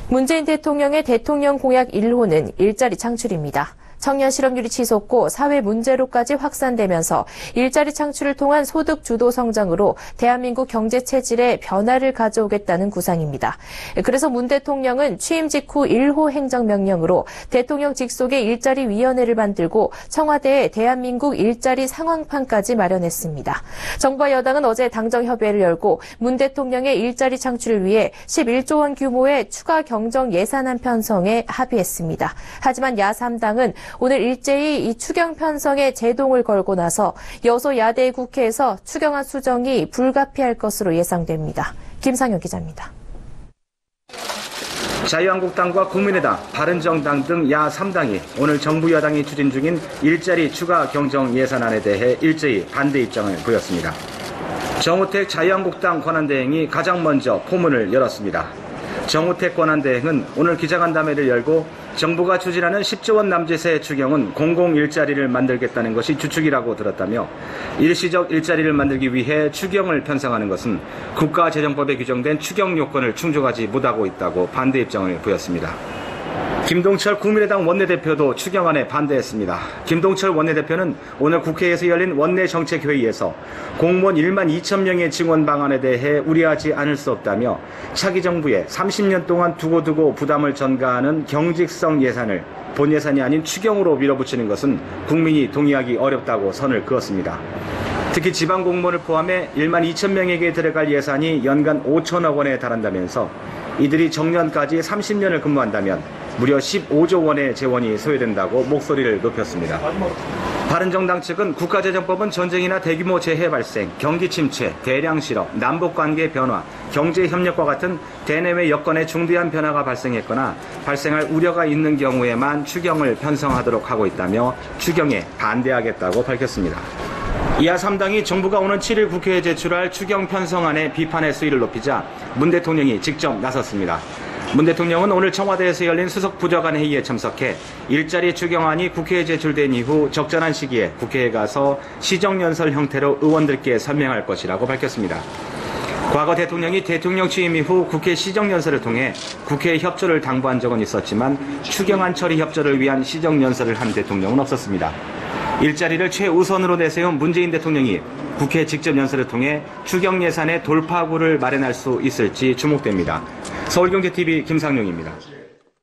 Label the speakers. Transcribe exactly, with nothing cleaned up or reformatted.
Speaker 1: 문재인 대통령의 대통령 공약 일 호는 일자리 창출입니다. 청년 실업률이 치솟고 사회 문제로까지 확산되면서 일자리 창출을 통한 소득 주도 성장으로 대한민국 경제 체질에 변화를 가져오겠다는 구상입니다. 그래서 문 대통령은 취임 직후 일 호 행정명령으로 대통령 직속의 일자리위원회를 만들고 청와대에 대한민국 일자리 상황판까지 마련했습니다. 정부와 여당은 어제 당정협의회를 열고 문 대통령의 일자리 창출을 위해 십일조 원 규모의 추가 경정 예산안 편성에 합의했습니다. 하지만 야삼 당은 오늘 일제히 이 추경 편성에 제동을 걸고 나서 여소야대 국회에서 추경안 수정이 불가피할 것으로 예상됩니다. 김상현 기자입니다.
Speaker 2: 자유한국당과 국민의당, 바른정당 등 야삼 당이 오늘 정부 여당이 추진 중인 일자리 추가 경정 예산안에 대해 일제히 반대 입장을 보였습니다. 정우택 자유한국당 권한대행이 가장 먼저 포문을 열었습니다. 정우택 권한대행은 오늘 기자간담회를 열고 정부가 추진하는 십조 원 남짓의 추경은 공공일자리를 만들겠다는 것이 주축이라고 들었다며 일시적 일자리를 만들기 위해 추경을 편성하는 것은 국가재정법에 규정된 추경 요건을 충족하지 못하고 있다고 반대 입장을 보였습니다. 김동철 국민의당 원내대표도 추경안에 반대했습니다. 김동철 원내대표는 오늘 국회에서 열린 원내정책회의에서 공무원 일만 이천 명의 증원 방안에 대해 우려하지 않을 수 없다며 차기 정부에 삼십 년 동안 두고두고 부담을 전가하는 경직성 예산을 본 예산이 아닌 추경으로 밀어붙이는 것은 국민이 동의하기 어렵다고 선을 그었습니다. 특히 지방 공무원을 포함해 일만 이천 명에게 들어갈 예산이 연간 오천억 원에 달한다면서 이들이 정년까지 삼십 년을 근무한다면 무려 십오조 원의 재원이 소요된다고 목소리를 높였습니다. 바른정당 측은 국가재정법은 전쟁이나 대규모 재해 발생, 경기 침체, 대량 실업, 남북관계 변화, 경제협력과 같은 대내외 여건에 중대한 변화가 발생했거나 발생할 우려가 있는 경우에만 추경을 편성하도록 하고 있다며 추경에 반대하겠다고 밝혔습니다. 이하 삼 당이 정부가 오는 칠일 국회에 제출할 추경 편성안의 비판의 수위를 높이자 문 대통령이 직접 나섰습니다. 문 대통령은 오늘 청와대에서 열린 수석 부적안 회의에 참석해 일자리 추경안이 국회에 제출된 이후 적절한 시기에 국회에 가서 시정연설 형태로 의원들께 설명할 것이라고 밝혔습니다. 과거 대통령이 대통령 취임 이후 국회 시정연설을 통해 국회의 협조를 당부한 적은 있었지만 추경안 처리 협조를 위한 시정연설을 한 대통령은 없었습니다. 일자리를 최우선으로 내세운 문재인 대통령이 국회 직접 연설을 통해 추경 예산의 돌파구를 마련할 수 있을지 주목됩니다. 서울경제티비 김상용입니다.